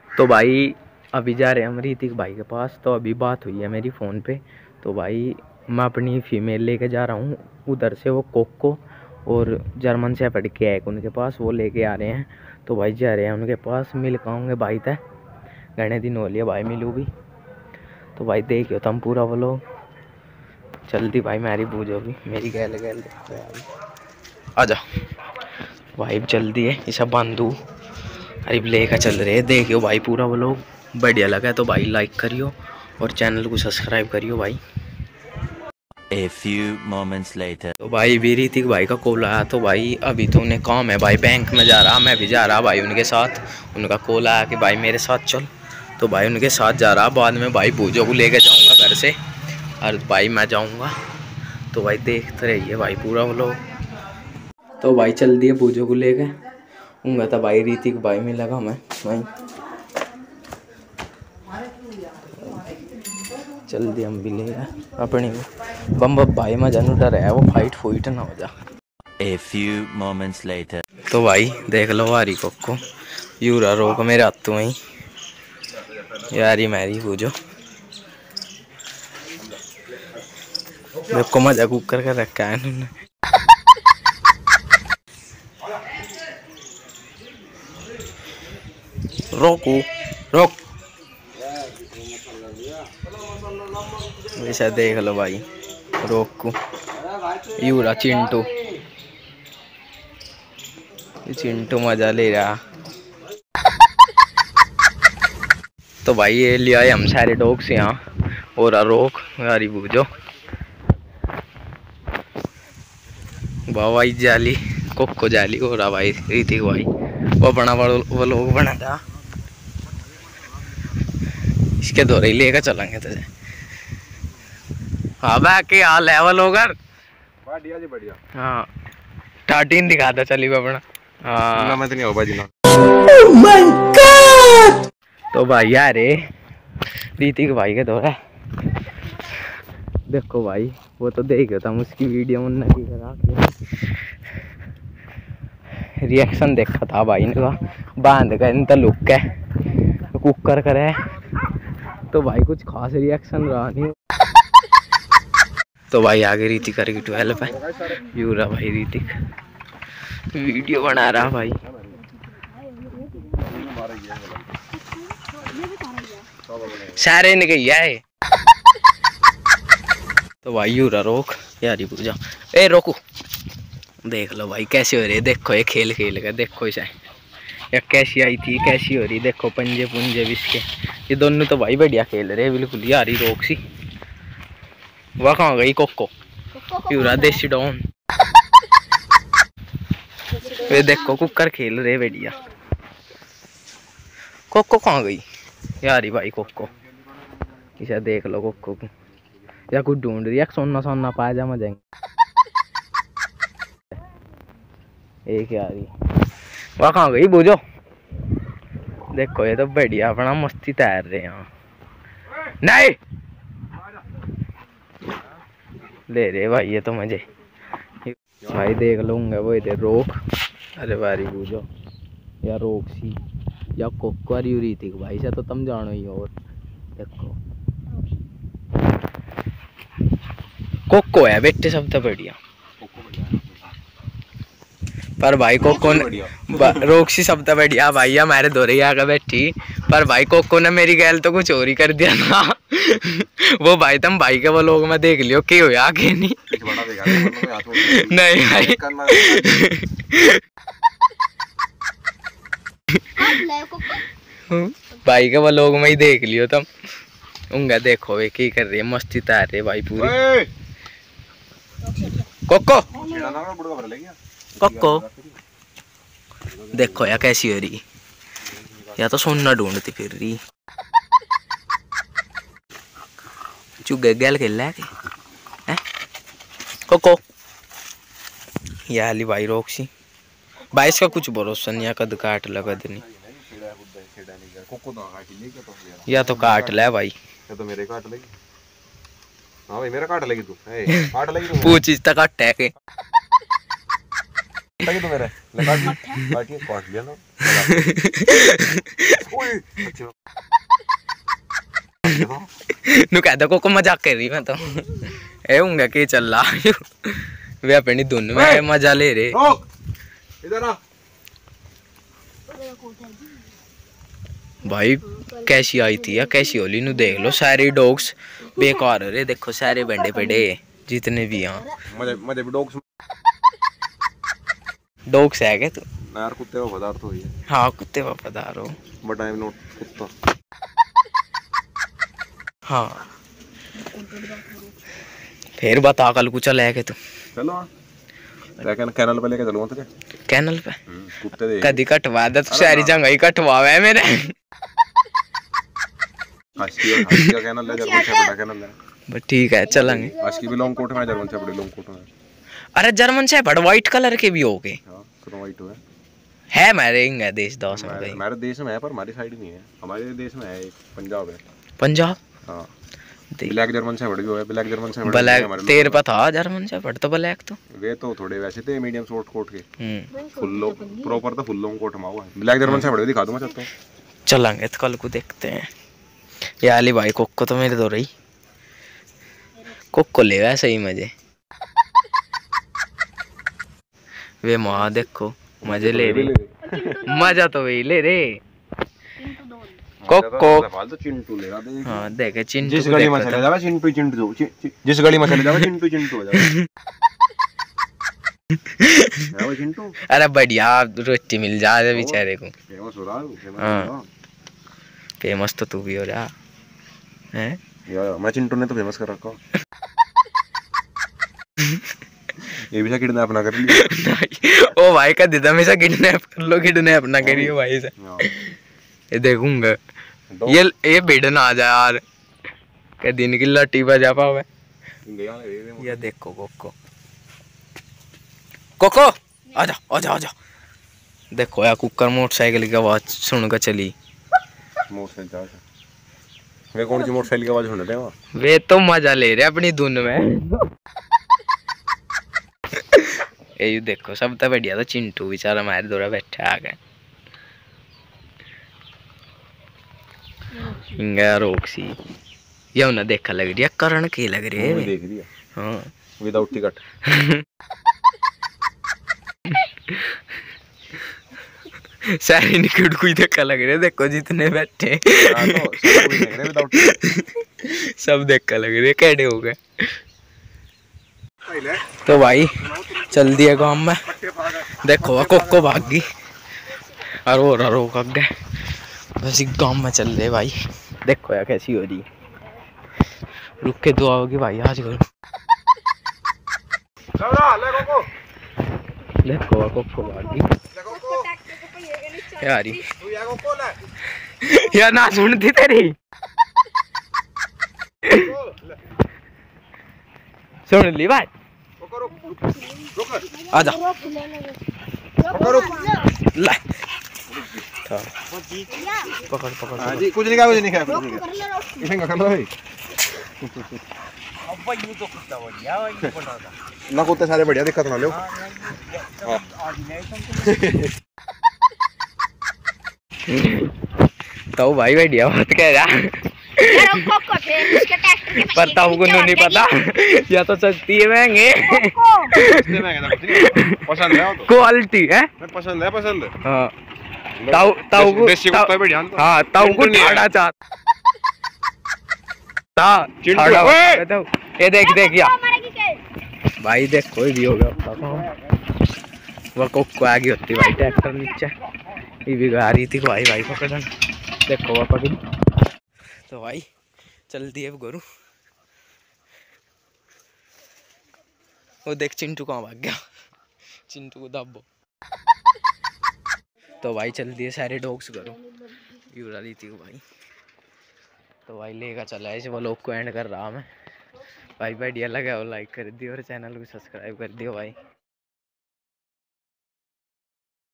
तो भाई अभी जा रहे हैं हम ऋतिक भाई के पास। तो अभी बात हुई है मेरी फ़ोन पे। तो भाई मैं अपनी फीमेल लेके जा रहा हूँ उधर से, वो कोको और जर्मन शेफर्ड के है उनके पास, वो लेके आ रहे हैं। तो भाई जा रहे हैं उनके पास, मिल पाऊँगे भाई तय घने दिन हो लिया भाई मिलूँ भी। तो भाई देखियो तुम पूरा वो लोग जल्दी भाई मेरी बूझो भी मेरी गैल गैल देखो यार, आ जा भाई जल्दी है ये सब बांधू। अरे लेकर चल रहे देखियो भाई पूरा वो लोग बढ़िया लगा तो भाई लाइक करियो और चैनल को सब्सक्राइब करियो भाई। A few moments later. तो भाई भी ऋतिक भाई का कॉल आया। तो भाई अभी तो उन्हें काम है भाई, बैंक में जा रहा, मैं भी जा रहा भाई उनके साथ। उनका कॉल आया कि भाई मेरे साथ चल, तो भाई उनके साथ जा रहा। बाद में भाई बूझो को लेकर जाऊंगा घर से और भाई मैं जाऊंगा। तो भाई देखते रहिए भाई पूरा वो लोग। तो भाई चल दिए बूझो को लेकर हूँगा। तो भाई ऋतिक भाई में लगा मैं भाई चल दिया हम भी लेगा अपने को बम भाई मजा नहीं डर है वो फाइट फूइट ना हो जा। A few moments later. तो भाई देख लो वारी को यूरा रोक मेरे हाथों ही यारी मैरी पूजो देखो मजा कुकर कर रखा है इन्होंने। रोकू रोक वैसा देख लो भाई रोकू यूरा चिंटू, चिंटू मजा ले रहा। तो भाई ये लिया है हम सारे डॉग्स यहाँ और रोक यारी बूझो भाई जाली कोको जाली हो रहा भाई ऋतिक भाई वो बना वो लोग बना था इसके दौरे ही लेकर चलेंगे तुझे। हाँ बाकी हाल है वो लोग बढ़िया जी बढ़िया। हाँ टाटीन दिखाता चली अपना। हाँ मैं तो नहीं हो बाजी ना। तो भाई यार ऋतिक भाई के दौरा देखो भाई वो तो देख था उसकी वीडियो मुन्ना की करा रिएक्शन देखा था भाई ने का बांध कर इन लुक है कुकर करे तो भाई कुछ खास रिएक्शन रहा नहीं। तो भाई आगे ऋतिक करके 12 है यूरा भाई ऋतिक वीडियो बना रहा भाई। सारे ने कही है तो भाई यूरा रोक यारी पूजा ए रोकू देख लो भाई कैसे हो रही देखो ये खेल खेल कर देखो इसे या कैसी आई थी कैसी हो रही देखो पंजे पुंजे बिस्के ये दोनों तो भाई बढ़िया खेल रहे बिल्कुल यारी रोक सी। वह कहाँ गई कोको यूरा देसी डॉन वे देखो कुकर खेल रहे बढ़िया। कोको कहाँ गई यारी भाई कोको इसे देख लो कोको को या कुछ ढूंढ रही है सोना सोना पायजामा जाएंगे एक यारी वह कहाँ गई बूझो देखो ये तो बढ़िया अपना मस्ती तैर रहे हैं नहीं ले रहे भाई ये तो मजे भाई देख लूंगा वो इधर रोक अरे बारी बूझो या रोक सी या कोको ऋतिक भाई से तो तुम जानो ही और देखो कोको है बेटे सब तो बढ़िया पर भाई कोको ने रोक्सी सब तो बढ़िया भाई हमारे दौरे ही आकर बैठी पर भाई कोको ने मेरी गैल तो कुछ और ही कर दिया ना वो भाई तुम भाई के वो लोग में देख लियो क्यों आगे नहीं नहीं भाई भाई के वो लोग में ही देख लियो तुम उंगा देखो वे की कर रही है मस्ती तार रहे भाई पूरी। कोको कोको देखो या कैसी हो रही या तो सोना ढूंढती फिर रही चुगे गैल खेल है कोको याली भाई रोकसी भाई इसका कुछ भरोसा नहीं है कद काट लगा नहीं या तो काट ले भाई या तो मेरे काट लेगी। हाँ भाई मेरा काट लेगी तू काट लेगी पूछ तक काट है के ताकि तो मेरे लगा दी काटिए काट लिया ना ओए अच्छा नु कहता को मजाक कर रही मैं तो ए होंगे के चल रहा वे अपनी धुन में मजा ले रहे। रोक इधर आ भाई कैसी आई थी या कैसी होली नु देख लो सारे डॉग्स बेकार हो रहे देखो सारे बंडे पड़े जितने भी यहाँ मजे भी डॉग्स है क्या तू यार कुत्ते का पदार्थ हो है। हाँ कुत्ते वफादार हो बट आई एम नॉट कुत्ता। हाँ फिर बता कल कुछ चला है तू चलो लेकिन कैनल पे लेके चलूंगा तुझे कैनल पे कुत्ते दे कदी कटवा दे तू सारी जगह ही कटवावे है मेरे हस्की का कैनल ले जर्मन शेफर्ड कैनल ले बस ठीक है चलेंगे। हस्की भी लॉन्ग कोट में जर्मन शेफर्ड लॉन्ग कोट में। अरे जर्मन शेफर्ड व्हाइट कलर के भी हो गए हां तो व्हाइट है हमारे इंगे देश दोस्त में भाई हमारे देश में है पर हमारी साइड नहीं है हमारे देश में है एक पंजाब है। पंजाब हां ब्लैक जर्मन शेफर्ड भी है ब्लैक जर्मन शेफर्ड ब्लैक तेरे पे था जर्मन शेफर्ड तो ब्लैक तो वे तो थोड़े वैसे थे मीडियम शॉर्ट कोट के फुल लॉन्ग प्रॉपर तो फुल लॉन्ग कोट में हुआ है। ब्लैक जर्मन शेफर्ड दिखा दूं मैं चलता हूं चलेंगे तो कल को देखते हैं। ये अली भाई कोको तो मेरे दो रही कोको ले वैसे ही मजे वे माँ देखो मजे ले रहे मजा तो वही ले रे कोको फालतू चिंटू ले रहा था। हाँ देखे चिंटू जिस गली में चले जावे चिंटू चिंटू जिस गली में चले जावे चिंटू चिंटू हो जावे वो चिंटू। अरे बढ़िया रोटी मिल जाए बेचारे को फेमस हो रहा है। हाँ फेमस तो तू भी हो रहा है यार मैं चिंटू ने तो फेमस कर रखा ये भी किडनैप ना कर लिया ओ भाई का दिदा में से किडनैप कर लो किडनैप ना करियो भाई से ये देखूंगा ये भीड़ ना आ जाए यार के दिन की लट्टी बजा पावे ये देखो कोको कोको आजा आजा आजा देखो यार कुकर मोटरसाइकिल की आवाज सुनकर चली मोटरसाइकिल वे कौन सी मोटरसाइकिल की आवाज सुन रहे हैं वे तो मजा ले रहे अपनी धुन में ये देखो सब तो बढ़िया तो चिंटू बेचारा हमारे दौरा बैठा आ गए इंगा रोक्सी ये उन्हें देखा लग रही है करण की लग रही है देख रही है हाँ विदाउट टिकट सारी निकट कोई देखा लग रहे देखो जितने बैठे सब देखा लग रहे कैडे हो गए। तो भाई चल दिए गांव में देखो कोको भाग गई और रोक गए बस गांव में चल रहे भाई देखो यार कैसी हो रही रुक के दुआ होगी भाई आज करो देखो कोको भाग गई यार यार ना सुनती तेरी सुन ली भाई आजा ला पकड़ पकड़ हां जी कुछ नहीं खाया इसे कर लो भाई अब ये तो कुत्ता बढ़िया ये बना था ना कुत्ते सारे बढ़िया दिक्कत ना लो तो भाई बढ़िया बात कह रहा पर तब को नहीं पता या तो सकती है महंगे पसंद है तो क्वालिटी है पसंद है पसंद हाँ ताऊ ताऊ को हाँ ताऊ को ठाड़ा चाहता ये देख देख या भाई देख कोई भी होगा वो कोको आगे होती भाई ट्रैक्टर नीचे ये भी आ रही थी भाई भाई पकड़ देखो वो पकड़ी तो भाई चल दिए गोरू वो देख चिंटू कहाँ भाग गया चिंटू को दबो तो भाई चल दिए सारे डॉग्स करो यूरा ली थी भाई तो भाई लेकर चला है वो लोग को एंड कर रहा मैं भाई बढ़िया लगा हो लाइक कर दियो और चैनल को सब्सक्राइब कर दियो भाई।